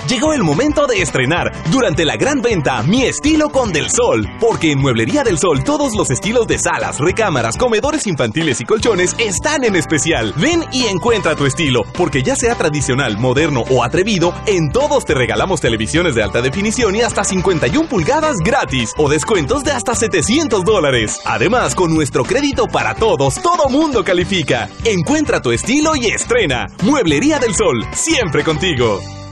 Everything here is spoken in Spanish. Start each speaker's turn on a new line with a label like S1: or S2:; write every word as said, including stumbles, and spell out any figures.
S1: Llegó el momento de estrenar durante la gran venta Mi Estilo con Del Sol, porque en Mueblería del Sol todos los estilos de salas, recámaras, comedores infantiles y colchones están en especial. Ven y encuentra tu estilo, porque ya sea tradicional, moderno o atrevido, en todos te regalamos televisiones de alta definición y hasta cincuenta y una pulgadas gratis o descuentos de hasta setecientos dólares. Además, con nuestro crédito para todos, todo mundo califica. Encuentra tu estilo y estrena. Mueblería del Sol, siempre contigo.